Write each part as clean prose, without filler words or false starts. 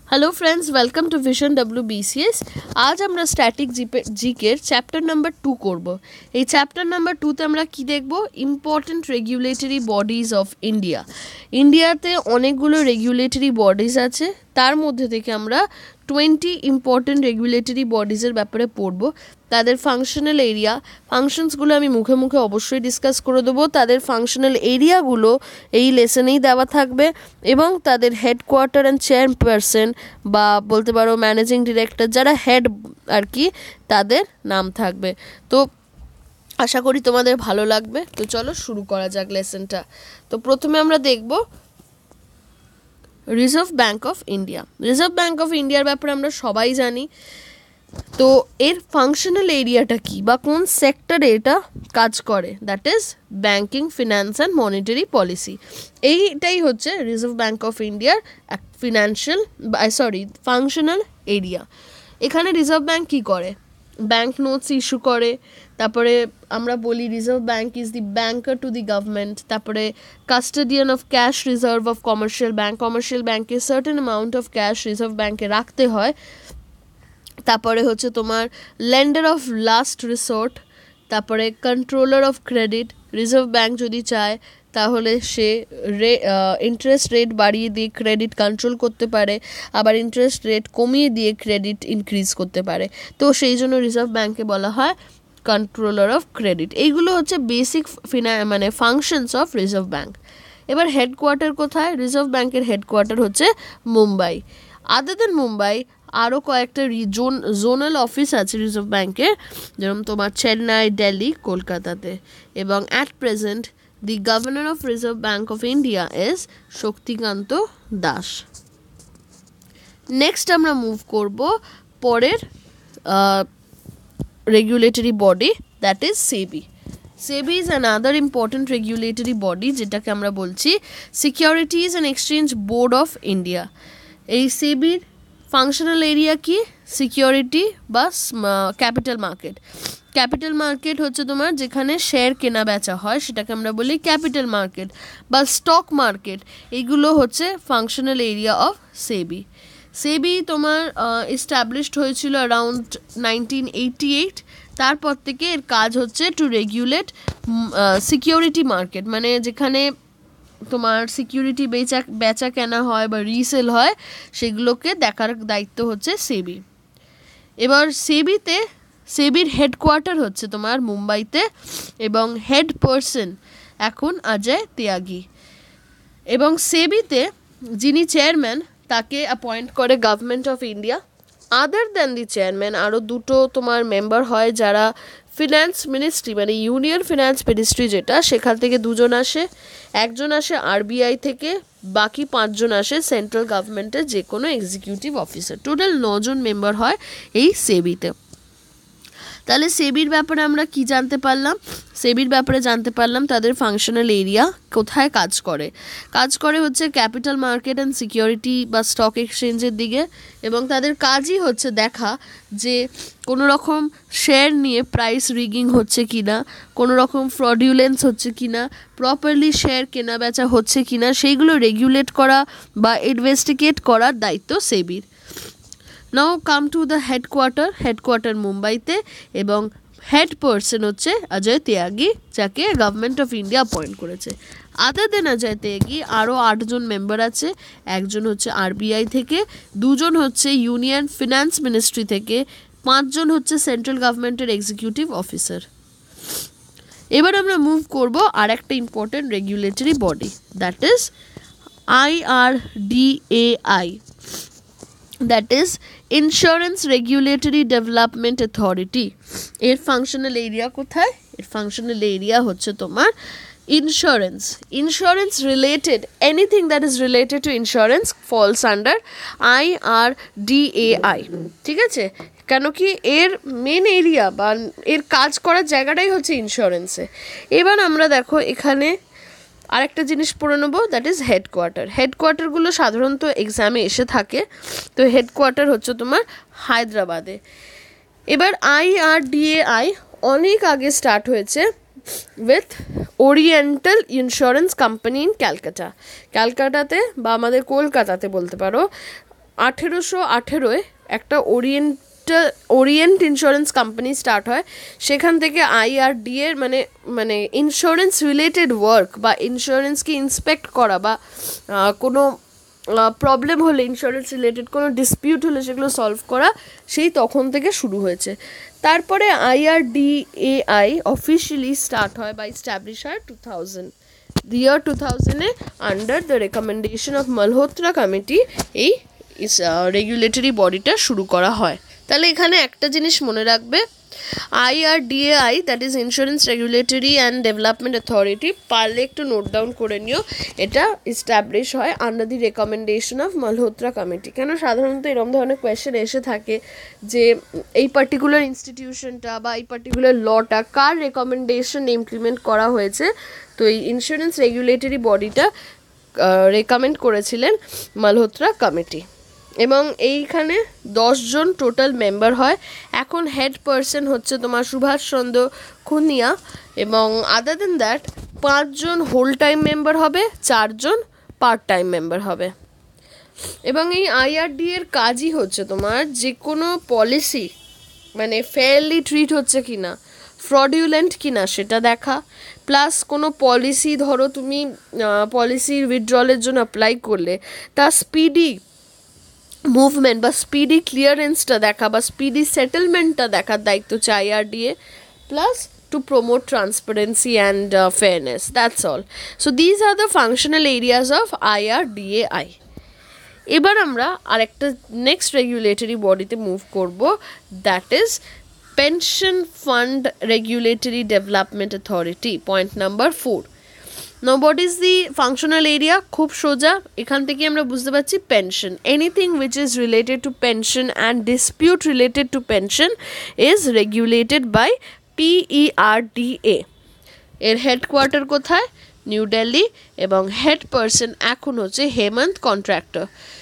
Hello friends, welcome to vision WBCS। आज আমরা static জিকের চ্যাপ্টার নাম্বার 2 করব। এই চ্যাপ্টার নাম্বার 2তে আমরা কি দেখব? Important regulatory bodies of India. ইন্ডিয়াতে অনেকগুলো রেগুলেটরি বডিজ আছে, তার মধ্যে থেকে আমরা 20 ইম্পর্টেন্ট রেগুলেটরি বডিজের ব্যাপারে পড়ব। তাদের ফাংশনাল এরিয়া, ফাংশনসগুলো আমি মুখে মুখে অবশ্যই ডিসকাস করে দেবো। তাদের ফাংশনাল এরিয়াগুলো এই লেসনেই দেওয়া থাকবে এবং তাদের হেডকোয়ার্টার অ্যান্ড চেয়ারপারসন বা বলতে পারো ম্যানেজিং ডিরেক্টর, যারা হেড আর কি, তাদের নাম থাকবে। তো আশা করি তোমাদের ভালো লাগবে। তো চলো শুরু করা যাক লেসনটা। তো প্রথমে আমরা দেখব reserve bank of India. Reserve bank of ইন্ডিয়ার ব্যাপারে আমরা সবাই জানি। তো এর ফাংশনাল এরিয়াটা কি বা কোন সেক্টরে এটা কাজ করে, that is banking, finance and monetary policy. এইটাই হচ্ছে রিজার্ভ ব্যাঙ্ক অফ ইন্ডিয়ার ফাংশনাল এরিয়া। এখানে রিজার্ভ ব্যাঙ্ক কী করে? ব্যাঙ্ক নোটস ইস্যু করে। তারপরে আমরা বলি reserve bank is the banker to the government. তারপরে custodian of cash reserve of commercial bank. Commercial ব্যাঙ্কে certain amount of cash reserve ব্যাঙ্কে রাখতে হয়। তারপরে হচ্ছে তোমার লেন্ডার অফ লাস্ট রিসোর্ট। তারপরে controller of credit. Reserve bank যদি চায় তাহলে সে ইন্টারেস্ট রেট বাড়িয়ে দিয়ে ক্রেডিট কন্ট্রোল করতে পারে, আবার ইন্টারেস্ট রেট কমিয়ে দিয়ে ক্রেডিট ইনক্রিজ করতে পারে। তো সেই জন্য রিজার্ভ ব্যাঙ্কে বলা হয় কন্ট্রোলার অফ ক্রেডিট। এইগুলো হচ্ছে basic functions of reserve bank. এবার হেডকোয়ার্টার কোথায়? রিজার্ভ ব্যাঙ্কের হেডকোয়ার্টার হচ্ছে মুম্বাই। আদার দেন মুম্বাই আরও কয়েকটা জোনাল অফিস আছে রিজার্ভ ব্যাঙ্কের, যেরকম তোমার চেন্নাই, দিল্লি, কলকাতাতে। এবং at present the governor of reserve bank of India is Shaktikanta Das. Next আমরা মুভ করব পরের regulatory body, that is SEBI. SEBI is another important regulatory body, যেটাকে আমরা বলছি securities and exchange board of India. এই সেবির ফাংশনাল এরিয়া কি? সিকিউরিটি বা ক্যাপিটাল মার্কেট। ক্যাপিটাল মার্কেট হচ্ছে তোমার যেখানে শেয়ার কেনা বেচা হয়, সেটাকে আমরা বলি ক্যাপিটাল মার্কেট বা স্টক মার্কেট। এইগুলো হচ্ছে functional area of SEBI. SEBI তোমার এস্টাবলিশড হয়েছিল অ্যারাউন্ড 1988। তারপর থেকে এর কাজ হচ্ছে টু রেগুলেট সিকিউরিটি মার্কেট, মানে যেখানে তোমার সিকিউরিটি বেচা কেনা হয় বা রিসেল হয়, সেগুলোকে দেখার দায়িত্ব হচ্ছে সেবি। এবার সেবির হেডকোয়ার্টার হচ্ছে তোমার মুম্বাইতে এবং হেড পারসন এখন অজয় ত্যাগী। এবং সেবিতে যিনি চেয়ারম্যান তাকে অ্যাপয়েন্ট করে government of India. Other than the chairman আরও দুটো তোমার মেম্বার হয়, যারা ফিনান্স মিনিস্ট্রি মানে ইউনিয়ন ফিনান্স মিনিস্ট্রি যেটা, সেখান থেকে দুজন আসে। একজন আসে RBI থেকে, বাকি 5 জন আসে সেন্ট্রাল গভর্নমেন্টের যে কোনো এক্সিকিউটিভ অফিসার। টোটাল 9 জন মেম্বার হয় এই সেবিতে। তাহলে সেবির ব্যাপারে আমরা কি জানতে পারলাম? সেবির ব্যাপারে জানতে পারলাম তাদের ফাংশনাল এরিয়া, কোথায় কাজ করে হচ্ছে ক্যাপিটাল মার্কেট অ্যান্ড সিকিউরিটি বা স্টক এক্সচেঞ্জের দিকে। এবং তাদের কাজই হচ্ছে দেখা যে কোনো রকম শেয়ার নিয়ে প্রাইস রিগিং হচ্ছে কি না, কোনো রকম ফ্রডুলেন্স হচ্ছে কি না, প্রপারলি শেয়ার কেনা বেচা হচ্ছে কি না, সেইগুলো রেগুলেট করা বা ইনভেস্টিগেট করার দায়িত্ব সেবির। Now come to the headquarter মুম্বাইতে এবং হেড পারসন হচ্ছে অজয় ত্যাগী, যাকে গভর্নমেন্ট অফ ইন্ডিয়া অ্যাপয়েন্ট করেছে। আদার দেন অজয় ত্যাগী আরও 8 জন মেম্বার আছে। একজন হচ্ছে RBI থেকে, 2 জন হচ্ছে ইউনিয়ন ফিনান্স মিনিস্ট্রি থেকে, 5 জন হচ্ছে সেন্ট্রাল গভর্নমেন্টের এক্সিকিউটিভ অফিসার। এবার আমরা মুভ করব আর একটা important regulatory body, that is IRDAI, that is insurance regulatory development authority. এর ফাংশনাল এরিয়া কোথায়? এর ফাংশনাল এরিয়া হচ্ছে তোমার insurance related, anything that is related to insurance falls under IRDAI। ঠিক আছে? কেন কি এর মেন এরিয়া বা এর কাজ করার জায়গাটাই হচ্ছে ইন্স্যুরেন্সে। এবার আমরা দেখো এখানে আরেকটা জিনিস পড়ে নেবো, দ্যাট ইজ হেডকোয়ার্টারগুলো সাধারণত এক্সামে এসে থাকে। তো হেডকোয়ার্টার হচ্ছে তোমার হায়দ্রাবাদে। এবার IRDAI অনেক আগে স্টার্ট হয়েছে with oriental insurance company in ক্যালকাটাতে বা আমাদের কলকাতাতে বলতে পারো। 1818 একটা ওরিয়েন্ট ইন্স্যুরেন্স কোম্পানি স্টার্ট হয়। সেখান থেকে IRD এর মানে ইন্স্যুরেন্স রিলেটেড ওয়ার্ক বা ইন্স্যুরেন্সকে ইন্সপেক্ট করা বা কোনো প্রবলেম হলে ইন্স্যুরেন্স রিলেটেড কোনো ডিসপিউট হলে সেগুলো সলভ করা সেই তখন থেকে শুরু হয়েছে। তারপরে IRDAI অফিসিয়ালি স্টার্ট হয় বা ইস্টাবলিশ হয় 2000 the year 2000 under the recommendation of Malhotra committee এই রেগুলেটরি বডিটা শুরু করা হয়। তাহলে এখানে একটা জিনিস মনে রাখবে, IRDAI that is insurance regulatory and development authority, পারলে একটু নোট ডাউন করে নিও। এটা ইস্টাবলিশ হয় under the recommendation of Malhotra committee. কেন সাধারণত এরকম ধরনের কোয়েশ্চেন এসে থাকে যে এই পার্টিকুলার ইনস্টিটিউশনটা বা এই পার্টিকুলার লটা কার রেকমেন্ডেশন ইমপ্লিমেন্ট করা হয়েছে। তো এই ইন্স্যুরেন্স রেগুলেটরি বডিটা রেকমেন্ড করেছিলেন মালহোত্রা কমিটি এবং এইখানে 10 জন টোটাল মেম্বার হয়। এখন হেড পারসন হচ্ছে তোমার সুভাষ চন্দ্র খুনিয়া এবং আদার দেন দ্যাট 5 জন হোল টাইম মেম্বার হবে, 4 জন পার্ট টাইম মেম্বার হবে। এবং এই IRD এর কাজই হচ্ছে তোমার যে কোনো পলিসি মানে ফেয়ারলি ট্রিট হচ্ছে কিনা, ফ্রডুলেন্ট কিনা সেটা দেখা, প্লাস কোনো পলিসি ধরো তুমি পলিসির উইথড্রলের জন্য অ্যাপ্লাই করলে তার স্পিডি মুভমেন্ট বা স্পিডি ক্লিয়ারেন্সটা দেখা বা স্পিডি সেটেলমেন্টটা দেখার দায়িত্ব হচ্ছে IRDA, plus to promote transparency and fairness. That's all. So these are the functional areas of IRDAI. এবার আমরা আরেকটা নেক্সট রেগুলেটরি বডিতে মুভ করব, that is pension fund regulatory development authority, point number 4. Now what is the functional area? খুব সোজা, এখান থেকে আমরা বুঝতে পারছি pension, anything which is related to pension and dispute related to pension is regulated by PERDA. এর headquarter কোথায়? New Delhi এবং হেড পারসন এখন হচ্ছে হেমন্ত কন্ট্রাক্টর।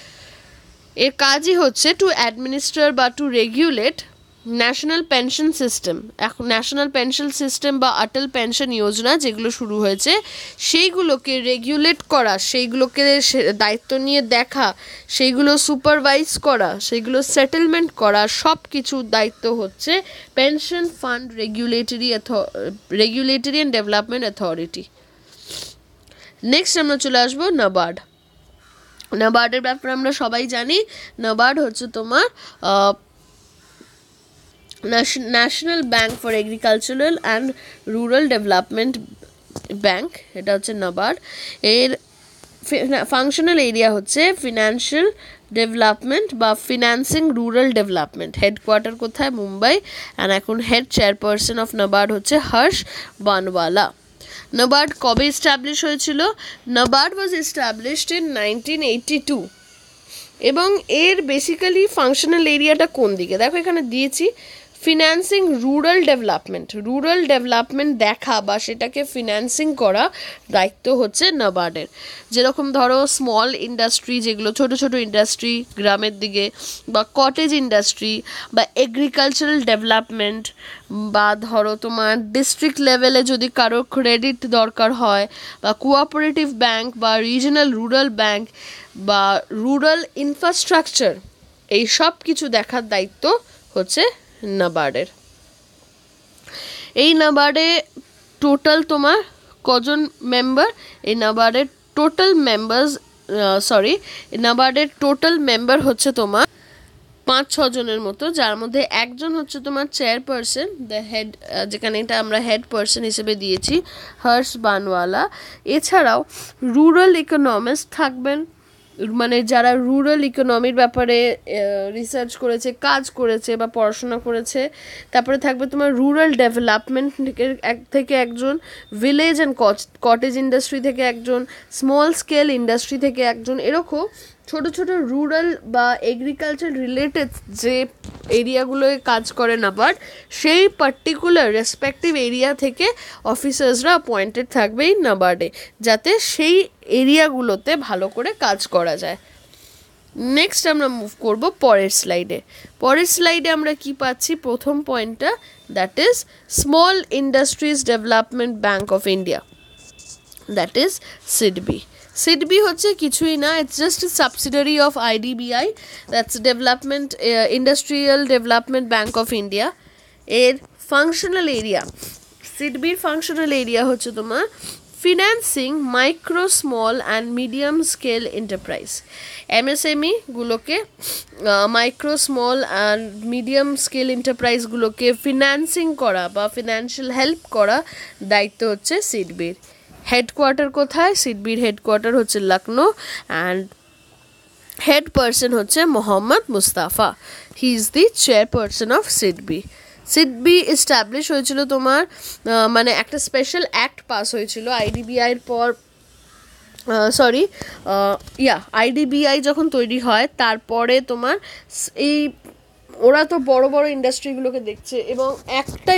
এর কাজই হচ্ছে টু অ্যাডমিনিস্ট্রেট বা to regulate national pension system. এখন ন্যাশনাল পেনশন সিস্টেম বা অটল পেনশন যোজনা যেগুলো শুরু হয়েছে সেইগুলোকে রেগুলেট করা, সেইগুলোকে দায়িত্ব নিয়ে দেখা, সেইগুলো সুপারভাইজ করা, সেইগুলো সেটেলমেন্ট করা, সব কিছুর দায়িত্ব হচ্ছে pension fund regulatory and development authority. Next আমরা চলে আসবো NABARD। NABARDের ব্যাপারে আমরা সবাই জানি, NABARD হচ্ছে তোমার national bank for agricultural and rural development bank, এটা হচ্ছে NABARD। এর ফাংশনাল এরিয়া হচ্ছে ফিনান্সিয়াল ডেভেলপমেন্ট বা ফিন্যান্সিং রুরাল ডেভেলপমেন্ট। হেডকোয়ার্টার কোথায়? মুম্বাই। অ্যান্ড এখন হেড চেয়ারপারসন অফ NABARD হচ্ছে হর্ষ বানওয়ালা। NABARD কবে এস্টাবলিশ হয়েছিল? NABARD ওয়াজ এস্টাবলিশড ইন 1982 এবং এর বেসিক্যালি ফাংশনাল এরিয়াটা কোন দিকে দেখো এখানে দিয়েছি, ফিন্যান্সিং রুরাল ডেভেলপমেন্ট দেখা বা সেটাকে ফিন্যান্সিং করা দায়িত্ব হচ্ছে NABARDের। যেরকম ধরো স্মল ইন্ডাস্ট্রি, যেগুলো ছোট ছোট ইন্ডাস্ট্রি গ্রামের দিকে, বা কটেজ ইন্ডাস্ট্রি, বা এগ্রিকালচারাল ডেভেলপমেন্ট, বা ধরো তোমার ডিস্ট্রিক্ট লেভেলে যদি কারো ক্রেডিট দরকার হয়, বা কোঅপারেটিভ ব্যাংক বা রিজনাল রুরাল ব্যাংক বা রুরাল ইনফ্রাস্ট্রাকচার, এই সব কিছু দেখার দায়িত্ব হচ্ছে NABARDের। এই NABARDে টোটাল তোমার কজন মেম্বার? এই NABARDের টোটাল মেম্বার হচ্ছে তোমার 5-6 জনের মতো, যার মধ্যে একজন হচ্ছে তোমার চেয়ারপারসন, দ্য হেড, যেখানে এটা আমরা হেড পারসন হিসেবে দিয়েছি হর্ষ বানওয়ালা। এছাড়াও রুরাল ইকোনমিস্ট থাকবেন, মানে যারা রুরাল ইকোনমির ব্যাপারে রিসার্চ করেছে, কাজ করেছে বা পড়াশোনা করেছে। তারপরে থাকবে তোমার রুরাল ডেভেলপমেন্ট থেকে একজন, ভিলেজ অ্যান্ড কটেজ ইন্ডাস্ট্রি থেকে একজন, স্মল স্কেল ইন্ডাস্ট্রি থেকে একজন। এরকম ছোট ছোট রুরাল বা এগ্রিকালচার রিলেটেড যে এরিয়াগুলোয় কাজ করে NABARD, সেই পার্টিকুলার রেসপেক্টিভ এরিয়া থেকে অফিসার্সরা অ্যাপয়েন্টেড থাকবে এই NABARDে, যাতে সেই এরিয়াগুলোতে ভালো করে কাজ করা যায়। নেক্সট আমরা মুভ করব পরের স্লাইডে আমরা কি পাচ্ছি? প্রথম পয়েন্টটা, that is small industries development bank of India, that is SEBI। SIDBI হচ্ছে কিছুই না, it's just subsidiary of IDBI, that's development industrial development bank of India. এর ফাংশনাল এরিয়া, সিডবির ফাংশনাল এরিয়া হচ্ছে তোমার financing micro small and medium scale enterprise. MSME গুলোকে micro small and medium scale এন্টারপ্রাইজগুলোকে financing করা বা ফিনান্সিয়াল হেল্প করা দায়িত্ব হচ্ছে সিডবির। হেডকোয়ার্টার কোথায়? সিডবির হেডকোয়ার্টার হচ্ছে লখনৌ অ্যান্ড হেড পারসন হচ্ছে Mohammad Mustafa. He is the chairperson of SIDBI. SIDBI establish হয়েছিল তোমার মানে একটা স্পেশাল অ্যাক্ট পাস হয়েছিল আইডিবিআইয়ের পর, আইডিবিআই যখন তৈরি হয় তারপরে তোমার এই ওরা তো বড় বড় ইন্ডাস্ট্রিগুলোকে দেখছে এবং একটা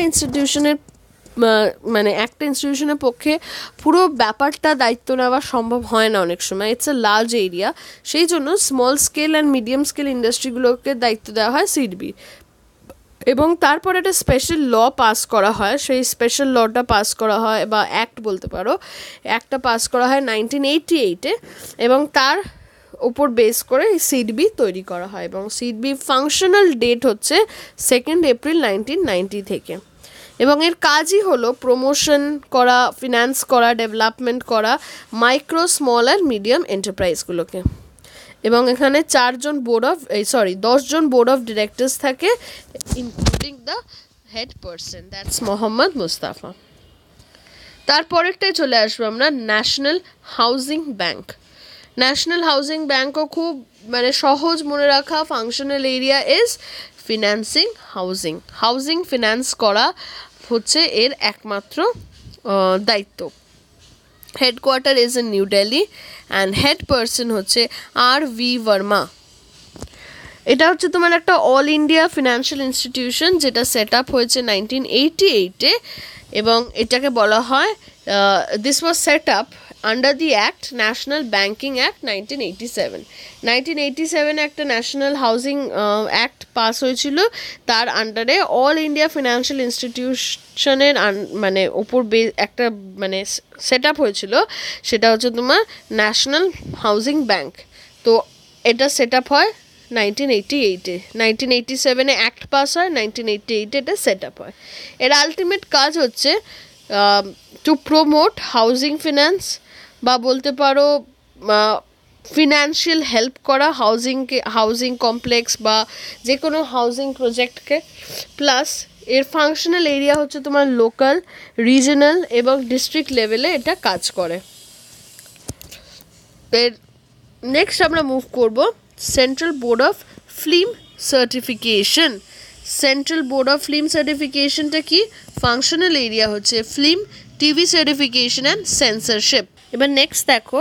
ইনস্টিটিউশনের পক্ষে পুরো ব্যাপারটা দায়িত্ব নেওয়া সম্ভব হয় না অনেক সময়, ইটস এ লার্জ এরিয়া। সেই জন্য small scale and medium scale ইন্ডাস্ট্রিগুলোকে দায়িত্ব দেওয়া হয় সিডবি। এবং তারপর একটা স্পেশাল ল পাস করা হয়, সেই স্পেশাল লটা পাস করা হয় বা অ্যাক্ট বলতে পারো, অ্যাক্টটা পাস করা হয় 1988-এ এবং তার উপর বেস করে সিডবি তৈরি করা হয় এবং সিডবি ফাংশনাল ডেট হচ্ছে 2 এপ্রিল 1990 থেকে। এবং এর কাজই হলো প্রমোশন করা, ফিন্যান্স করা, ডেভেলপমেন্ট করা মাইক্রো স্মল অ্যান্ড মিডিয়াম এন্টারপ্রাইজগুলোকে। এবং এখানে 10জন বোর্ড অফ ডিরেক্টরস থাকে, including the head person, that's Mohammad Mustafa. তারপরেরটাই চলে আসবো আমরা national housing bank. National housing ব্যাংকও খুব মানে সহজ মনে রাখা, functional area is financing housing finance করা হচ্ছে এর একমাত্র দায়িত্ব। Headquarter is in new Delhi and head person হচ্ছে RV ভার্মা। এটা হচ্ছে তোমার একটা অল ইন্ডিয়া ফিনান্সিয়াল ইনস্টিটিউশন যেটা সেট আপ হয়েছে 1988-এ এবং এটাকে বলা হয় this was set up under the act national banking act 1987 একটা ন্যাশনাল হাউজিং অ্যাক্ট পাস হয়েছিল, তার আন্ডারে অল ইন্ডিয়া ফিনান্সিয়াল ইনস্টিটিউশনের মানে ওপর একটা মানে সেট আপ হয়েছিল, সেটা হচ্ছে তোমার ন্যাশনাল হাউজিং ব্যাংক। তো এটা সেট আপ হয় 1988-এ, 1987-এ অ্যাক্ট পাস হয়, 1988-এ এটা সেট আপ হয়। এর আলটিমেট কাজ হচ্ছে টু প্রমোট হাউজিং ফিন্যান্স বা বলতে পারো ফিনান্সিয়াল হেল্প করা হাউজিং কমপ্লেক্স বা যে কোনো হাউজিং প্রজেক্টকে। প্লাস এর ফাংশনাল এরিয়া হচ্ছে তোমার লোকাল, রিজনাল এবং ডিস্ট্রিক্ট লেভেলে এটা কাজ করে। এর নেক্সট আমরা মুভ করব central board of film certification. Central board of film সার্টিফিকেশনটা কি? ফাংশনাল এরিয়া হচ্ছে film, TV certification and censorship. এবার নেক্সট দেখো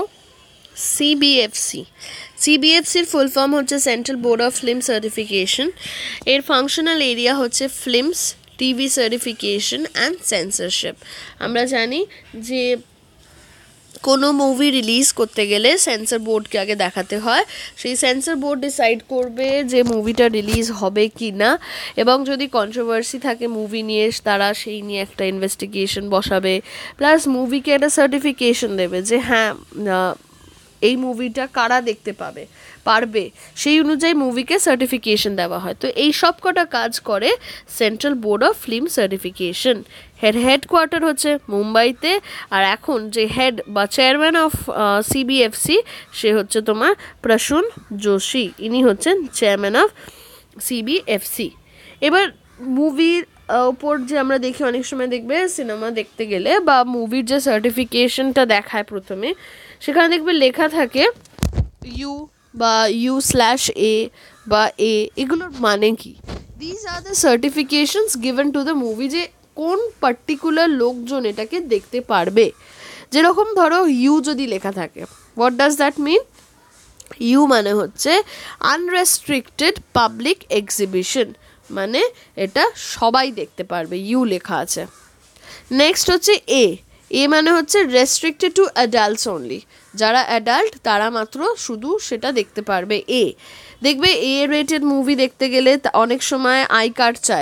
সিবিএফসির ফুল ফর্ম হচ্ছে central board of film certification. এর ফাংশনাল এরিয়া হচ্ছে films, TV certification and censorship. আমরা জানি যে কোনো মুভি রিলিজ করতে গেলে সেন্সর বোর্ডকে আগে দেখাতে হয়, সেই সেন্সর বোর্ড ডিসাইড করবে যে মুভিটা রিলিজ হবে কি না এবং যদি কন্ট্রোভার্সি থাকে মুভি নিয়ে তারা সেই নিয়ে একটা ইনভেস্টিগেশন বসাবে, প্লাস মুভিকে একটা সার্টিফিকেশন দেবে যে হ্যাঁ এই মুভিটা কারা দেখতে পারবে, সেই অনুযায়ী মুভিকে সার্টিফিকেশন দেওয়া হয়। তো এই সব কটা কাজ করে central board of film certification. Headquarter হচ্ছে মুম্বাইতে, আর এখন যে হেড বা চেয়ারম্যান অফ সিবিএফসি সে হচ্ছে তোমার প্রসূন যোশী, ইনি হচ্ছেন চেয়ারম্যান অফ সিবিএফসি। এবার মুভির ওপর যে আমরা দেখি অনেক সময় দেখবে সিনেমা দেখতে গেলে বা মুভির যে সার্টিফিকেশনটা দেখায় প্রথমে, সেখানে দেখবে লেখা থাকে ইউ বা U/A বা A, এগুলোর মানে কি? These are the certifications given to the movie, যে কোন পার্টিকুলার লোকজন এটাকে দেখতে পারবে। যেরকম ধরো ইউ যদি লেখা থাকে, what does that mean? U মানে হচ্ছে আনরেস্ট্রিক্টেড পাবলিক এক্সিবিশন, মানে এটা সবাই দেখতে পারবে, ইউ লেখা আছে। নেক্সট হচ্ছে এ মানে হচ্ছে রেস্ট্রিক্টেড টু অ্যাডাল্টস অনলি, যারা অ্যাডাল্ট তারা মাত্র শুধু সেটা দেখতে পারবে। দেখবে A রেটেড মুভি দেখতে গেলে অনেক সময় আই কার্ড চায়,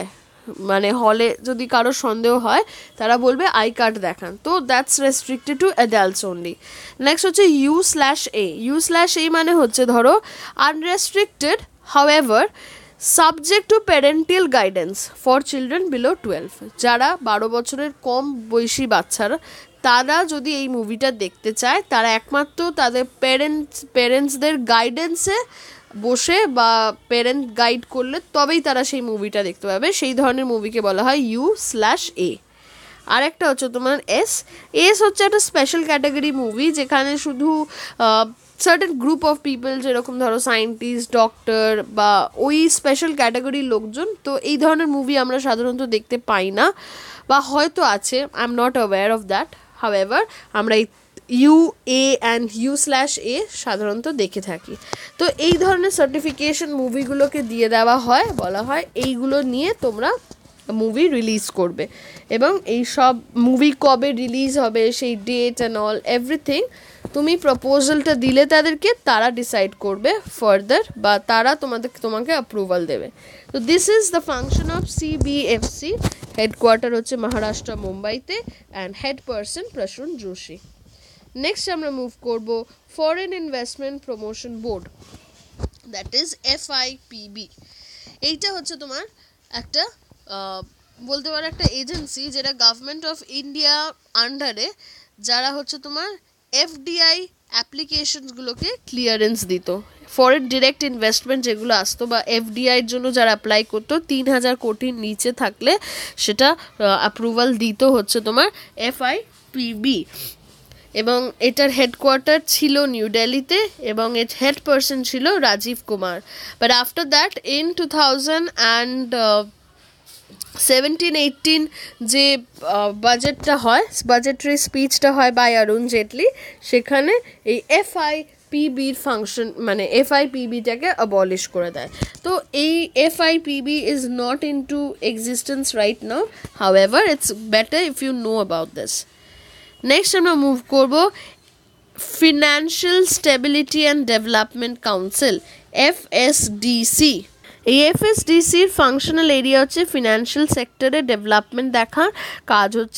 মানে হলে যদি কারো সন্দেহ হয় তারা বলবে আই কার্ড দেখান, তো that's restricted to adults only. Next হচ্ছে U/A। U/A মানে হচ্ছে ধরো unrestricted however subject to parental guidance for children below 12। যারা 12 বছরের কম বয়সী বাচ্চারা তারা যদি এই মুভিটা দেখতে চায় তারা একমাত্র তাদের প্যারেন্টসদের গাইডেন্সে বসে বা প্যারেন্ট গাইড করলে তবেই তারা সেই মুভিটা দেখতে পাবে, সেই ধরনের মুভিকে বলা হয় U/A। আর একটা হচ্ছে তোমার এস হচ্ছে একটা স্পেশাল ক্যাটাগরি মুভি যেখানে শুধু সার্টেন গ্রুপ অফ পিপল, যেরকম ধরো সায়েন্টিস্ট, ডক্টর বা ওই স্পেশাল ক্যাটাগরির লোকজন, তো এই ধরনের মুভি আমরা সাধারণত দেখতে পাই না বা হয়তো আছে, I am not aware of that. However আমরা এই U/A অ্যান্ড U/A সাধারণত দেখে থাকি। তো এই ধরনের সার্টিফিকেশন মুভিগুলোকে দিয়ে দেওয়া হয়, বলা হয় এইগুলো নিয়ে তোমরা মুভি রিলিজ করবে, এবং এই সব মুভি কবে রিলিজ হবে সেই ডেট অ্যান্ড অল এভরিথিং তুমি প্রপোজালটা দিলে তাদেরকে, তারা ডিসাইড করবে ফার্দার বা তারা তোমাকে অ্যাপ্রুভাল দেবে। তো this is the function of CBFC। Headquarter হচ্ছে মহারাষ্ট্র মুম্বাইতে and head person Prasoon Joshi. Next আমরা মুভ করব foreign investment promotion board, that is FIPB। এইটা হচ্ছে তোমার একটা বলতে পারো একটা এজেন্সি যেটা গভর্নমেন্ট অফ ইন্ডিয়া আন্ডারে, যারা হচ্ছে তোমার FDI অ্যাপ্লিকেশনসগুলোকে ক্লিয়ারেন্স দিত। ফরেন ডিরেক্ট ইনভেস্টমেন্ট যেগুলো আসতো বা FDIর জন্য যারা অ্যাপ্লাই করতো 3000 কোটির নিচে থাকলে সেটা অ্যাপ্রুভাল দিত হচ্ছে তোমার FIPB। এবং এটার হেডকোয়ার্টার ছিল নিউ দিল্লিতে এবং এর হেড পারসন ছিল Rajiv Kumar. But after that in 2017-18 যে বাজেটটা হয়, বাজেটারি স্পিচটা হয় বাই অরুণ জেটলি, সেখানে এই FIPBর ফাংশন মানে FIPBটাকে অ্যাবলিশ করে দেয়। তো এই FIPB is not into existence right now, however it's better if you know about this. Next আমরা মুভ করব financial stability and development council, FSDC। এই FSDCর ফাংশনাল এরিয়া হচ্ছে ফিনান্সিয়াল সেক্টরে ডেভেলপমেন্ট দেখার কাজ হচ্ছে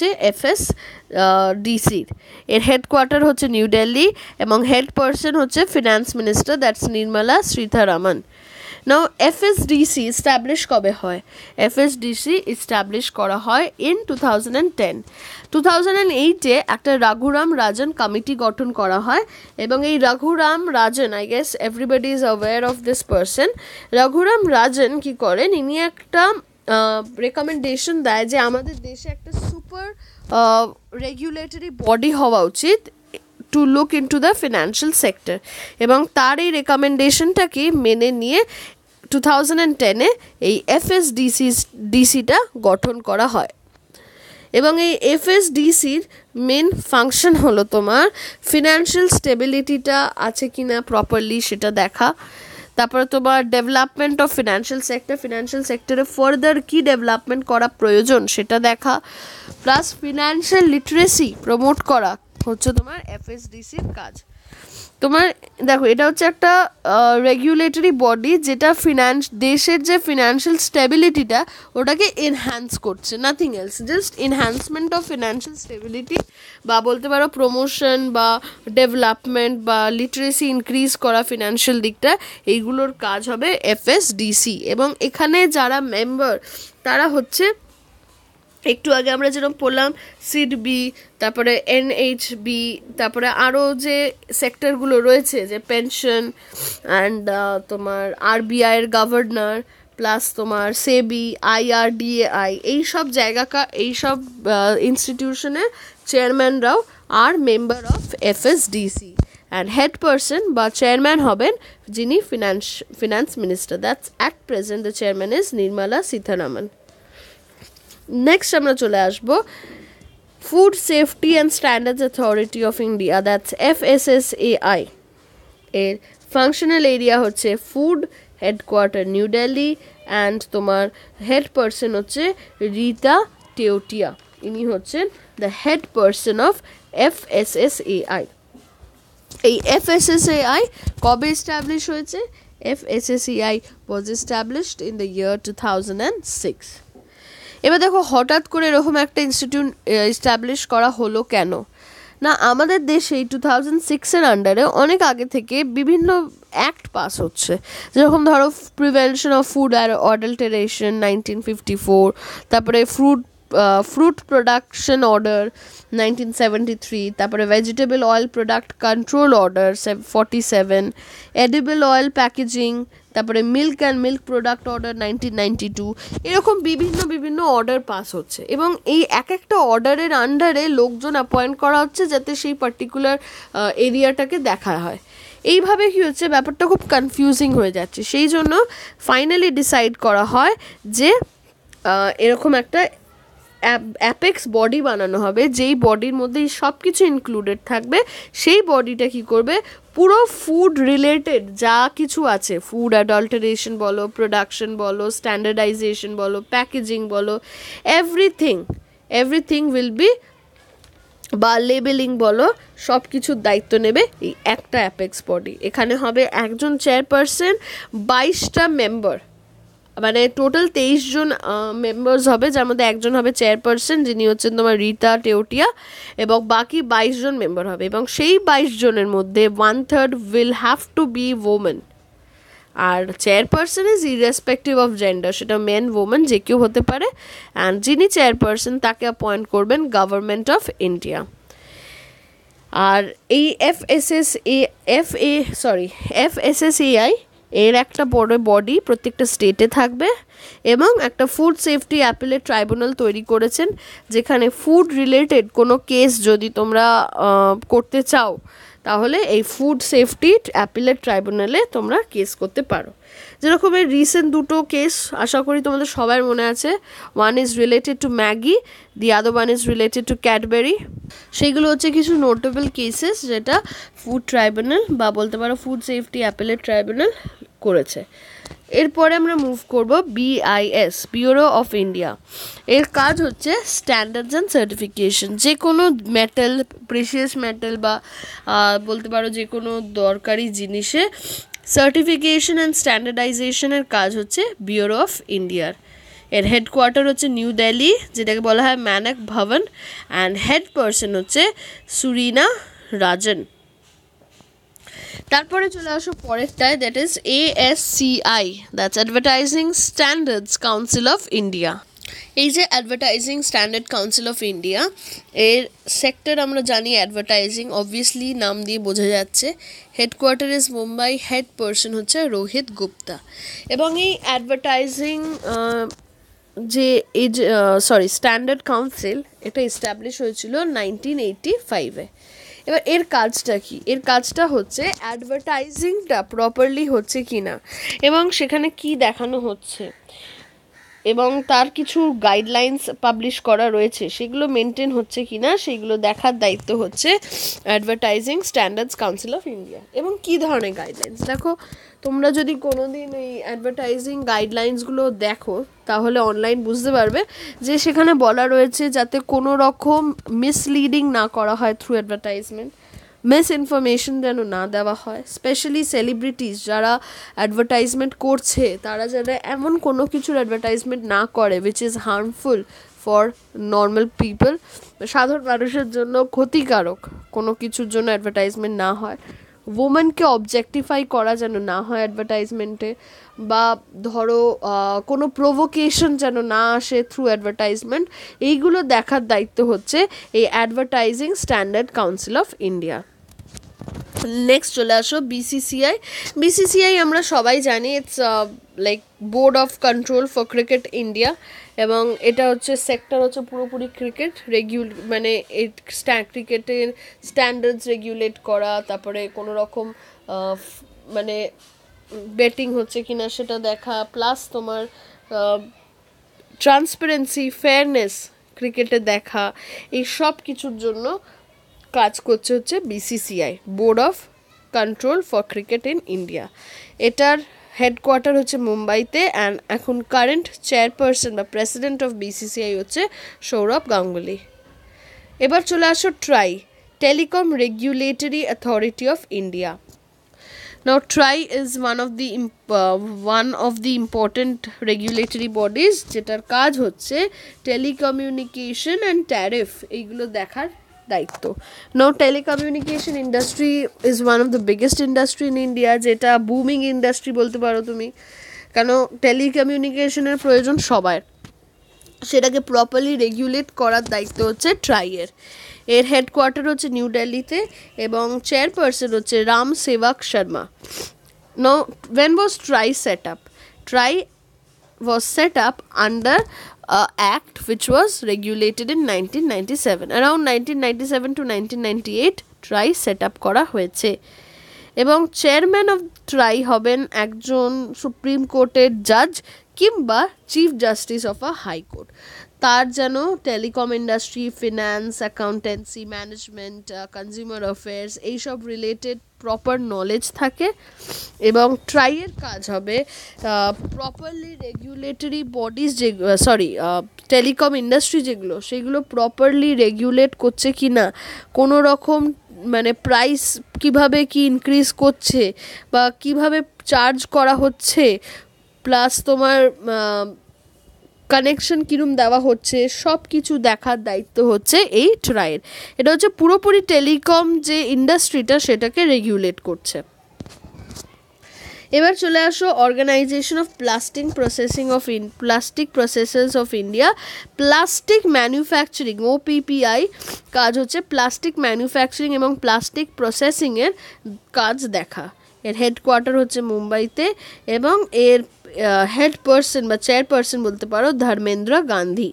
FSDCর। এর হেডকোয়ার্টার হচ্ছে নিউ দিল্লি এবং হেড পারসন হচ্ছে finance minister, that's Nirmala Sitharaman. Now FSDC establish কবে হয়? FSDC এস্টাবলিশ করা হয় ইন 2010। 2008-এ একটা রাঘুরাম রাজন কমিটি গঠন করা হয় এবং এই Raghuram Rajan, I guess everybody is aware of this person. Raghuram Rajan কি করেন, ইনি একটা রেকমেন্ডেশন দেয় যে আমাদের দেশে একটা সুপার রেগুলেটরি বডি হওয়া উচিত to look into the financial sector, এবং তার এই রেকমেন্ডেশনটাকে মেনে নিয়ে 2010-এ এই FSDCটা গঠন করা হয়। এবং এই FSDCর মেন ফাংশন হলো তোমার ফিনান্সিয়াল স্টেবিলিটিটা আছে কিনা প্রপারলি সেটা দেখা, তারপরে তোমার ডেভেলপমেন্ট অফ ফিনান্সিয়াল সেক্টরে ফার্দার কি ডেভেলপমেন্ট করা প্রয়োজন সেটা দেখা, প্লাস ফিনান্সিয়াল লিটারেসি প্রমোট করা হচ্ছে তোমার FSDCর কাজ। তোমার দেখো এটা হচ্ছে একটা রেগুলেটরি বডি যেটা দেশের যে ফিনান্সিয়াল স্টেবিলিটিটা ওটাকে এনহ্যান্স করছে, nothing else, just enhancement of financial stability বা বলতে পারো প্রমোশন বা ডেভেলপমেন্ট বা লিটারেসি ইনক্রিজ করা ফিনান্সিয়াল দিকটা, এইগুলোর কাজ হবে FSDC। এবং এখানে যারা মেম্বার তারা হচ্ছে একটু আগে আমরা যেরকম পড়লাম SEBI, তারপরে NHB, তারপরে আরও যে সেক্টরগুলো রয়েছে যে পেনশন অ্যান্ড তোমার RBI এর গভর্নর, প্লাস তোমার SEBI, IRDAI, এইসব ইনস্টিটিউশনের চেয়ারম্যানরাও আর member of FSDC and head person বা চেয়ারম্যান হবেন যিনি finance minister, that's at present the chairman is Nirmala Sitharaman. Next আমরা চলে আসবো food safety and standards authority of India, that's FSSAI। এর ফাংশনাল এরিয়া হচ্ছে food, headquarter new Delhi and তোমার head person হচ্ছে রীতা টেউটিয়া, ইনি হচ্ছেন the head person of FSSAI। এই FSSAI কবে এস্টাবলিশ হয়েছে? FSSAI was established in the year 2006. এবার দেখো হঠাৎ করে এরকম একটা ইনস্টিটিউট এস্টাবলিশ করা হলো কেন না, আমাদের দেশে 2006-এর আন্ডারে অনেক আগে থেকে বিভিন্ন অ্যাক্ট পাস হচ্ছে, যেরকম ধরো প্রিভেনশন অফ ফুড অ্যাডাল্টারেশন 1954, তারপরে ফ্রুট প্রোডাকশন অর্ডার 1973, তারপরে vegetable oil product control order 47, edible oil packaging, তারপরে milk and milk product order 1992, এরকম বিভিন্ন অর্ডার পাস হচ্ছে এবং এই এক একটা অর্ডারের আন্ডারে লোকজন অ্যাপয়েন্ট করা হচ্ছে যাতে সেই পার্টিকুলার এরিয়াটাকে দেখা হয়। এইভাবে কী হচ্ছে, ব্যাপারটা খুব কনফিউজিং হয়ে যাচ্ছে। সেই জন্য ফাইনালি ডিসাইড করা হয় যে এরকম একটা অ্যাপেক্স বডি বানানো হবে, যেই বডির মধ্যেই সব কিছু ইনক্লুডেড থাকবে। সেই বডিটা কী করবে, পুরো ফুড রিলেটেড যা কিছু আছে, ফুড অ্যাডাল্টারেশন বলো, প্রোডাকশন বলো, স্ট্যান্ডার্ডাইজেশন বলো, প্যাকেজিং বলো, এভরিথিং উইল বি, বা লেবেলিং বলো, সব কিছুর দায়িত্ব নেবে এই একটা অ্যাপেক্স বডি। এখানে হবে একজন চেয়ারপারসন, 22টা মেম্বার, মানে টোটাল 23 জন মেম্বার্স হবে, যার মধ্যে একজন হবে চেয়ারপারসন যিনি হচ্ছেন তোমার রীতা টেউটিয়া, এবং বাকি 22 জন মেম্বার হবে, এবং সেই 22 জনের মধ্যে 1/3 will have to be women. আর chairperson is irrespective of gender, সেটা মেন ওমেন যে কেউ হতে পারে, অ্যান্ড যিনি চেয়ারপারসন তাকে অ্যাপয়েন্ট করবেন গভর্নমেন্ট অফ ইন্ডিয়া। আর এই FSSAI এর একটা বড় বডি প্রত্যেকটা স্টেটে থাকবে, এবং একটা ফুড সেফটি অ্যাপিলেট ট্রাইব্যুনাল তৈরি করেছেন, যেখানে ফুড রিলেটেড কোনো কেস যদি তোমরা করতে চাও তাহলে এই ফুড সেফটি অ্যাপিলেট ট্রাইব্যুনালে তোমরা কেস করতে পারো। যেরকম এই রিসেন্ট দুটো কেস আশা করি তোমাদের সবার মনে আছে, one is related to Maggi, the other one is related to Cadbury. সেইগুলো হচ্ছে কিছু নোটেবল কেসেস যেটা ফুড ট্রাইব্যুনাল বা বলতে পারো ফুড সেফটি অ্যাপিলেট ট্রাইব্যুনাল করেছে। এরপরে আমরা মুভ করব BIS, ব্যুরো অফ ইন্ডিয়া। এর কাজ হচ্ছে স্ট্যান্ডার্ডস অ্যান্ড সার্টিফিকেশন। যে কোনো মেটাল, প্রেশিয়াস মেটাল বা বলতে পারো যে কোনো দরকারি জিনিসে সার্টিফিকেশন অ্যান্ড স্ট্যান্ডার্ডাইজেশনের কাজ হচ্ছে ব্যুরো অফ ইন্ডিয়ার। এর হেডকোয়ার্টার হচ্ছে নিউ দিল্লি, যেটাকে বলা হয় মানক ভবন, অ্যান্ড হেড পারসন হচ্ছে সুরিনা রাজন। তারপরে চলে আসো পরেরটায়, that is ASCI, that's advertising standards council of India. এই যে advertising standard council of India, এর সেক্টর আমরা জানি অ্যাডভার্টাইজিং, অবভিয়াসলি নাম দিয়ে বোঝা যাচ্ছে। Headquarter is Mumbai, head person হচ্ছে রোহিত গুপ্তা। এবং এই অ্যাডভার্টাইজিং স্ট্যান্ডার্ড কাউন্সিল, এটা এস্টাবলিশ হয়েছিল 1985-এ। এবার এর কাজটা কি? এর কাজটা হচ্ছে অ্যাডভার্টাইজিংটা প্রপারলি হচ্ছে কি না, এবং সেখানে কি দেখানো হচ্ছে, এবং তার কিছু গাইডলাইন্স পাবলিশ করা রয়েছে, সেগুলো মেনটেন হচ্ছে কি না সেগুলো দেখার দায়িত্ব হচ্ছে advertising standards council of India. এবং কী ধরনের গাইডলাইন্স, দেখো তোমরা যদি কোনো দিন এই অ্যাডভার্টাইজিং গাইডলাইন্সগুলো দেখো তাহলে অনলাইন বুঝতে পারবে যে সেখানে বলা রয়েছে যাতে কোনো রকম মিসলিডিং না করা হয় থ্রু অ্যাডভার্টাইজমেন্ট, মিস ইনফরমেশন যেন না দেওয়া হয়, স্পেশালি সেলিব্রিটিস যারা অ্যাডভার্টাইজমেন্ট করছে তারা যেন এমন কোনো কিছুর অ্যাডভার্টাইজমেন্ট না করে which is harmful for normal people, সাধারণ মানুষের জন্য ক্ষতিকারক কোনো কিছুর জন্য অ্যাডভার্টাইজমেন্ট না হয়। ওমেনকে অবজেক্টিফাই করা যেন না হয় অ্যাডভার্টাইজমেন্টে, বা ধরো কোনো প্রভোকেশন যেন না আসে থ্রু অ্যাডভার্টাইজমেন্ট, এইগুলো দেখার দায়িত্ব হচ্ছে এই advertising standard council of India. Next চলে আসো BCCI আমরা সবাই জানি, it's like board of control for cricket India, এবং এটা হচ্ছে সেক্টর হচ্ছে পুরোপুরি ক্রিকেট মানে ক্রিকেটের স্ট্যান্ডার্ডস রেগুলেট করা, তারপরে কোনো রকম মানে বেটিং হচ্ছে কিনা সেটা দেখা, প্লাস তোমার ট্রান্সপারেন্সি, ফেয়ারনেস ক্রিকেটে দেখা, এই সব কিছুর জন্য কাজ করছে হচ্ছে BCCI, board of control for cricket in India. এটার হেডকোয়ার্টার হচ্ছে মুম্বাইতে, অ্যান্ড এখন কারেন্ট চেয়ারপারসন বা প্রেসিডেন্ট অফ BCCI হচ্ছে সৌরভ গাঙ্গুলি। এবার চলে আসো telecom regulatory authority of India. Now TRAI is one of the important regulatory bodies যেটার কাজ হচ্ছে টেলিকমিউনিকেশন অ্যান্ড ট্যারিফ এইগুলো দেখার দায়িত্ব। Now telecommunication industry is one of the biggest industry in India, যেটা বুমিং ইন্ডাস্ট্রি বলতে পারো তুমি, কেন টেলিকমিউনিকেশনের প্রয়োজন সবার, সেটাকে প্রপারলি রেগুলেট করার দায়িত্ব হচ্ছে ট্রাইয়ের। এর হেডকোয়ার্টার হচ্ছে নিউ দিল্লিতে এবং চেয়ারপারসন হচ্ছে রাম সেবক Sharma. Now when was TRAI set up? TRAI was set up under act which was regulated in 1997. Around 1997 to 1998 TRAI set up করা হয়েছে এবং চেয়ারম্যান অফ ট্রাই হবেন একজন সুপ্রিম কোর্টের জাজ কিংবা chief justice of a high court. তার যেন telecom industry, finance, accountancy, management, consumer affairs এইসব রিলেটেড প্রপার নলেজ থাকে এবং ট্রাইয়ের কাজ হবে properly regulatory bodies telecom industry যেগুলো সেগুলো প্রপারলি রেগুলেট করছে কি না, কোনো রকম মানে প্রাইস কিভাবে কি ইনক্রিজ করছে বা কিভাবে চার্জ করা হচ্ছে, প্লাস তোমার কানেকশন কিরম দেওয়া হচ্ছে, সব কিছু দেখার দায়িত্ব হচ্ছে এই ট্রাইয়ের। এটা হচ্ছে পুরোপুরি টেলিকম যে ইন্ডাস্ট্রিটা সেটাকে রেগুলেট করছে। এবার চলে আসো organisation of plastic processes of India. Plastic manufacturing OPPI কাজ হচ্ছে প্লাস্টিক ম্যানুফ্যাকচারিং এবং প্লাস্টিক প্রসেসিংয়ের কাজ দেখা। এর হেডকোয়ার্টার হচ্ছে মুম্বাইতে এবং এর হেড পারসন বা চেয়ারপারসন বলতে পারো ধর্মেন্দ্র গান্ধী।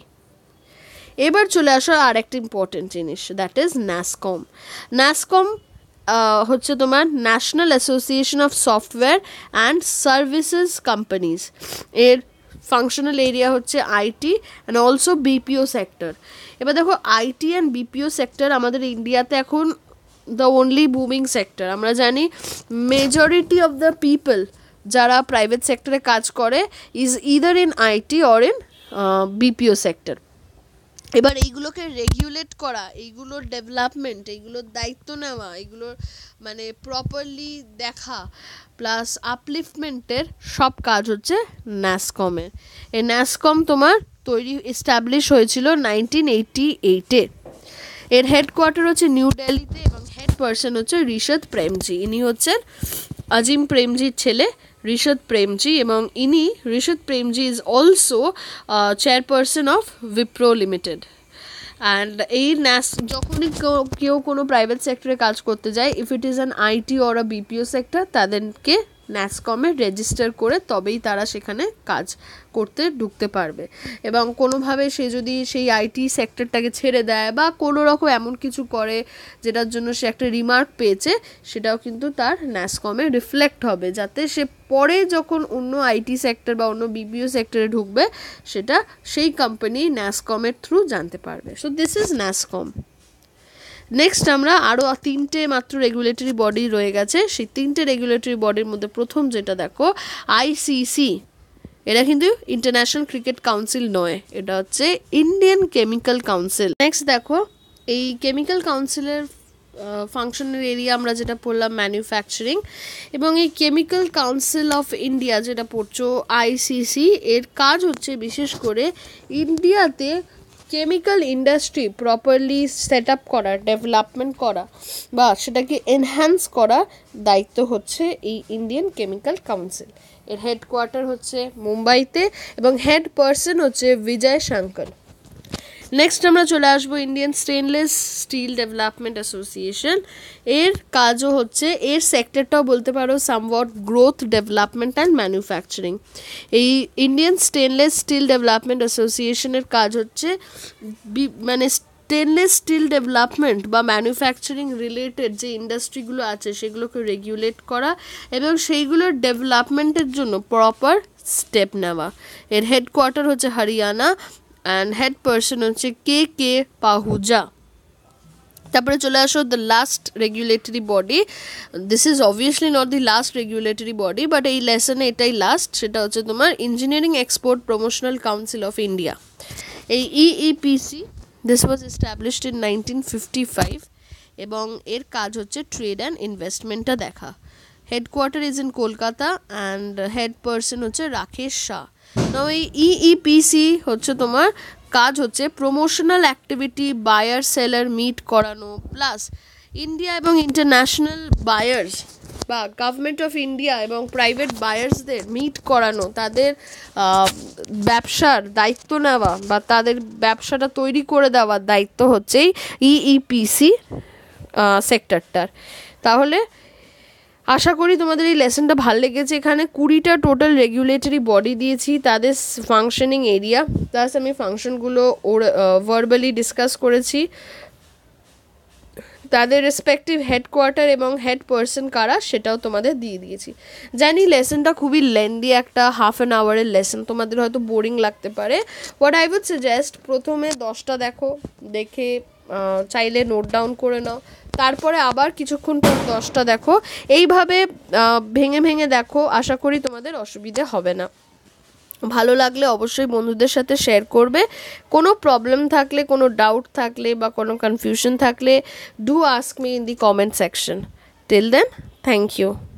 এবার চলে আসো আর একটা ইম্পর্টেন্ট জিনিস, দ্যাট ইজ NASSCOM। NASSCOM হচ্ছে তোমার national association of software and services companies. এর ফাংশনাল এরিয়া হচ্ছে IT and also BPO sector. এবার দেখো IT অ্যান্ড BPO সেক্টর আমাদের ইন্ডিয়াতে এখন দ্য ওনলি বুমিং সেক্টর। আমরা জানি মেজরিটি অফ দ্য পিপল যারা প্রাইভেট সেক্টরে কাজ করে is either in IT or in BPO sector. এবার এইগুলোকে রেগুলেট করা, এইগুলোর ডেভেলপমেন্ট, এইগুলোর দায়িত্ব নেওয়া, এইগুলোর মানে প্রপারলি দেখা প্লাস আপলিফমেন্টের সব কাজ হচ্ছে NASSCOM-এর। এই NASSCOM তোমার এস্টাবলিশ হয়েছিল 1988-এ। এর হেডকোয়ার্টার হচ্ছে নিউ দিল্লিতে এবং হেড পারসন হচ্ছে ঋষদ প্রেমজি। ইনি হচ্ছেন আজিম প্রেমজির ছেলে ঋষদ প্রেমজি এবং Rishad Premji is also chairperson of Wipro limited. And এই যখনই কেউ কোনো প্রাইভেট সেক্টরে কাজ করতে যায়, if it is an IT or a BPO sector, তাদেরকে NASSCOM-এ রেজিস্টার করে তবেই তারা সেখানে কাজ করতে ঢুকতে পারবে। এবং কোনোভাবে সে যদি সেই IT সেক্টরটাকে ছেড়ে দেয় বা কোনো রকম এমন কিছু করে যেটার জন্য সে একটা রিমার্ক পেয়েছে, সেটাও কিন্তু তার NASSCOM-এ রিফ্লেক্ট হবে, যাতে সে পরে যখন অন্য IT সেক্টর বা অন্য BPO সেক্টরে ঢুকবে সেটা সেই কোম্পানি NASSCOM-এর থ্রু জানতে পারবে। So this is NASSCOM। Next আমরা আরও 3টে মাত্র রেগুলেটরি বডি রয়ে গেছে। সেই 3টে রেগুলেটরি বডির মধ্যে প্রথম যেটা দেখো ICC, এটা কিন্তু ইন্টারন্যাশনাল ক্রিকেট কাউন্সিল নয়, এটা হচ্ছে ইন্ডিয়ান কেমিক্যাল কাউন্সিল। নেক্সট দেখো এই কেমিক্যাল কাউন্সিলের ফাংশনাল এরিয়া আমরা যেটা পড়লাম ম্যানুফ্যাকচারিং, এবং এই কেমিক্যাল কাউন্সিল অফ ইন্ডিয়া যেটা পড়ছো ICC, এর কাজ হচ্ছে বিশেষ করে ইন্ডিয়াতে chemical industry properly set up করা, ডেভেলপমেন্ট করা বা সেটাকে এনহ্যান্স করা দায়িত্ব হচ্ছে এই ইন্ডিয়ান কেমিক্যাল কাউন্সিল। এর হেডকোয়ার্টার হচ্ছে মুম্বাইতে এবং হেড পারসন হচ্ছে বিজয় শঙ্কর। নেক্সট আমরা চলে আসবো Indian stainless steel development association. এর কাজও হচ্ছে, এর সেক্টরটাও বলতে পারো somewhat growth, development and manufacturing. এই ইন্ডিয়ান স্টেনলেস স্টিল ডেভেলপমেন্ট অ্যাসোসিয়েশনের কাজ হচ্ছে মানে স্টেনলেস স্টিল ডেভেলপমেন্ট বা ম্যানুফ্যাকচারিং রিলেটেড যে ইন্ডাস্ট্রিগুলো আছে সেগুলোকে রেগুলেট করা এবং সেইগুলোর ডেভেলপমেন্টের জন্য প্রপার স্টেপ নেওয়া। এর হেডকোয়ার্টার হচ্ছে হরিয়ানা অ্যান্ড হেড পারসন হচ্ছে KK পাহুজা। তারপরে চলে আসো the last regulatory body. This is obviously not the last regulatory body, but এই লেসনে এটাই লাস্ট। সেটা হচ্ছে তোমার engineering export promotional council of India. এই EEPC this was established in 1955 এবং এর কাজ হচ্ছে ট্রেড অ্যান্ড ইনভেস্টমেন্টটা দেখা। Headquarter is in Kolkata and head person হচ্ছে রাকেশ শাহ। নাও এই ইইপিসি হচ্ছে তোমার কাজ হচ্ছে promotional activity, buyer seller meet করানো, প্লাস ইন্ডিয়া এবং ইন্টারন্যাশনাল বায়ার্স বা গভর্নমেন্ট অফ ইন্ডিয়া এবং প্রাইভেট বায়ার্সদের মিট করানো, তাদের ব্যবসার দায়িত্ব নেওয়া বা তাদের ব্যবসাটা তৈরি করে দেওয়ার দায়িত্ব হচ্ছে ইইপিসি সেক্টরটার। তাহলে আশা করি তোমাদের এই লেসনটা ভালো লেগেছে। এখানে 20টা টোটাল রেগুলেটরি বডি দিয়েছি, তাদের ফাংশনিং এরিয়া, প্লাস আমি ফাংশনগুলো ভার্বালি ডিসকাস করেছি, তাদের রেসপেক্টিভ হেডকোয়ার্টার এবং হেড পার্সন কারা সেটাও তোমাদের দিয়ে দিয়েছি। জানি লেসনটা খুবই লেন্দি, একটা হাফ অ্যান আওয়ারের লেসন, তোমাদের হয়তো বোরিং লাগতে পারে। হোয়াট আই উড সাজেস্ট, প্রথমে 10টা দেখো, দেখে চাইলে নোট ডাউন করে নাও, তারপরে আবার কিছুক্ষণ পর 10টা দেখো, এইভাবে ভেঙে ভেঙে দেখো, আশা করি তোমাদের অসুবিধে হবে না। ভালো লাগলে অবশ্যই বন্ধুদের সাথে শেয়ার করবে। কোনো প্রবলেম থাকলে, কোনো ডাউট থাকলে বা কোনো কনফিউশন থাকলে, do ask me in the comment section. Till then, thank you.